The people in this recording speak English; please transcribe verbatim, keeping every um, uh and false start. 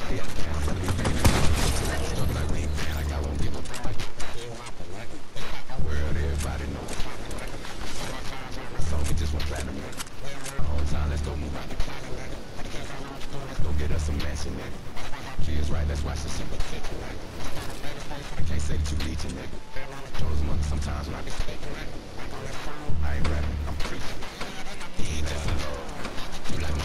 World, everybody know. Song it just went platinum. Whole time, let's go move out. Let's go get us some mansion, nigga. She is right, let's watch the simple clip. I can't say that you leeching, nigga. Those months sometimes when I be speaking. I ain't rapping, I'm preaching. He ain't just a love. You like